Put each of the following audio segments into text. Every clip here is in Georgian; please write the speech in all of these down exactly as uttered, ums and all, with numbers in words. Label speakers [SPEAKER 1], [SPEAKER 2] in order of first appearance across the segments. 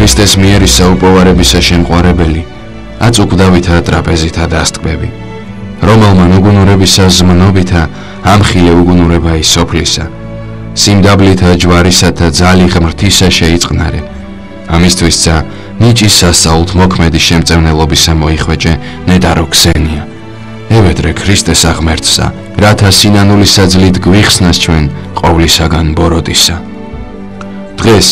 [SPEAKER 1] ქრისტეს მიერი საუპოვარებისა შემყარებელი, აწუկდავითა ტრაპეზითა დასტკბები, რომელმან უგუნურებისა ზმნობითა ამხილე უგუნურება ის სოფლისა, სიმდაბლითა ჯვარისათა ძალი ღმრთისა შეიწყნარე, ამისთვისცა ნიჭის სასაულთ მოქმედი შემწევნელობისა მოიხვეჭე ნეტარო ქსენია, ევედრე ქრისტეს აღმერთსა, რათა სინანულისა ძლით გვიხსნას ჩვენ ყოვლისაგან ბოროტისა. დღეს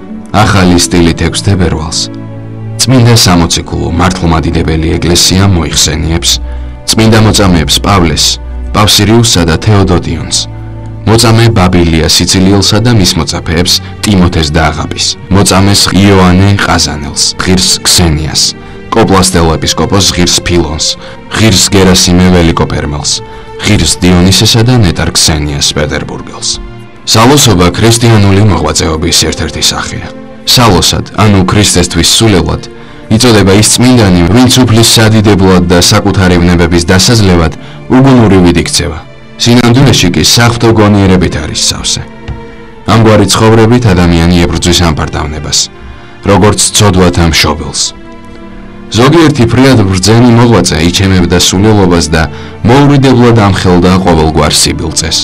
[SPEAKER 1] ახალი სტილით ექვს თებერვალს წმინდა სამოციქულო მართლმადიდებელი ეკლესია მოიხსენიებს წმინდა მოწამეებს პავლეს, პავსირიუსსა და თეოდოტიონს, მოწამე ბაბილია სიცილიელსა და მის მოწაფეებს ტიმოთეს და აღაპის, მოწამეს იოანე ყაზანელს, ღირს ქსენიას, კოპლასტელ ეპისკოპოს ღირს ფილონს, ღირს გერასიმე ველიკოპერმელს, ღირს დიონისესა და ნეტარ ქსენიას პეტერბურგელს. სალოსობა ქრისტიანული მოღვაწეობის ერთ-ერთი სახეა. სალოსად, ანუ ქრისტესთვის სულელად, იწოდება ის წმინდანი, ვინც უფლის სადიდებლად და საკუთარი ვნებების დასაძლევად უგუნურივით იქცევა. სინამდვილეში კი საღვთო გონიერებით არის სავსე. ამგვარი ცხოვრებით ადამიანი ებრძვის ამპარდავნებას, როგორც ცოდვათა მშობელს. ზოგიერთი ფრიად ბრძენი მოღვაწე იჩემებდა სულელობას და მოურიდებლად ამხელდა ყოველგვარ სიბილწეს.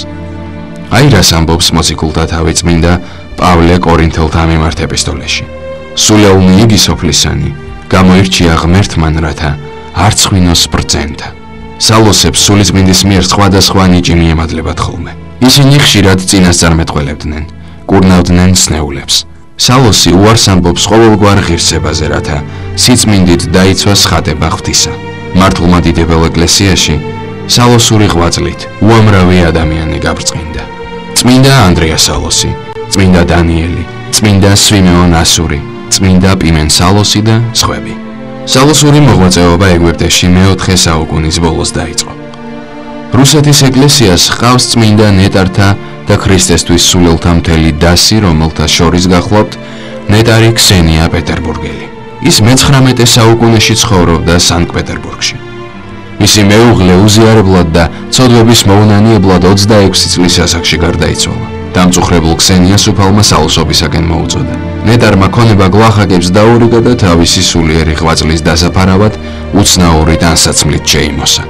[SPEAKER 1] აი რას ამბობს მოციქულთა თავი წმინდა პავლე კორინთელთა მიმართ ეპისტოლეში. სულელნი იგი სოფლისანი, გამოირჩია ღმერთმან, რათა არ ცხვინოს ბრძენთა. სალოსებს სულიწმინდის მიერ სხვადასხვა ნიჭი მიემადლებათ ხოლმე. ისინი ხშირად წინასწარმეტყველებდნენ, კურნავდნენ სნეულებს. სალოსი უარს ამბობს ყოველგვარ ღირსებაზე, რათა სიწმინდით დაიცვას ხატება ღვთისა. მართლმადიდებელ ეკლესიაში სალოსური ღვაწლით უამრავი ადამიანი გაბრწყინდა. წმინდა ანდრია სალოსი, წმინდა დანიელი, წმინდა სვიმეონ ასური, წმინდა პიმენ სალოსი და სხვები. სალოსური მოღვაწეობა ეგვიპტეში მეოთხე საუკუნის ბოლოს დაიწყო. რუსეთის ეკლესიას ჰყავს წმინდა ნეტართა და ქრისტესთვის სულელთა მთელი დასი, რომელთა შორის გახლავთ ნეტარი ქსენია პეტერბურგელი. ის მეცხრამეტე საუკუნეში ცხოვრობდა სანქტ-პეტერბურგში. მისი მეუღლე უზიარებლად და ცოდვების მოუნანიებლად ოცდაექვსი წლის ასაკში გარდაიცვალა. დამწუხრებულ ქსენიას უფალმა სალოსობისაკენ მოუწოდა. ნეტარმა ქონება გლახაკებს დაურიგა და თავისი სულიერი ღვაწლის დასაფარავად უცნაური ტანსაცმლით შეიმოსა.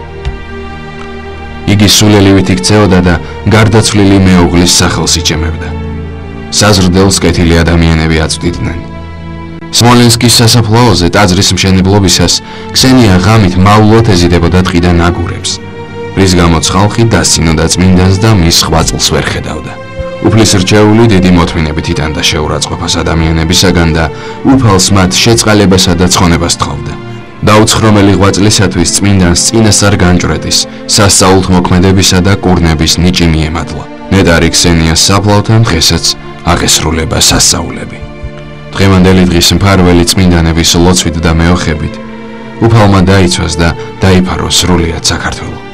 [SPEAKER 1] იგი სულელივით იქცეოდა და გარდაცვლილი მეუღლის სახელს იჩემებდა. საზრდელს კეთილი ადამიანები აწვდიდნენ. სმოლენსკის სასაფლაოზე ტაძრის მშენებლობისას ქსენია ღამით მავლად ეზიდებოდა ტყიდან აგურებს, რის გამოც ხალხი დასცინოდა წმინდანს და მის ღვაწლს ვერ ხედავდა. უფლის რჩეული დიდი მოთმინებით იტანდა შეურაცხყოფას ადამიანებისაგან და უფალს მათ შეწყალებასა და ცხონებას თხოვდა. დაუცხრომელი ღვაწლისათვის წმინდანს წინასწარ განჭვრეტის, სასწაულთ მოქმედებისა და კურნების ნიჭი მიემადლა. ნეტარი ქსენიას საფლავთან დღესაც აღესრულება სასწაულები. დღევანდელი დღის მფარველი წმინდანების ლოცვით და მეოხებით უფალმა დაიცვას და დაიფაროს სრულიად საქართველო.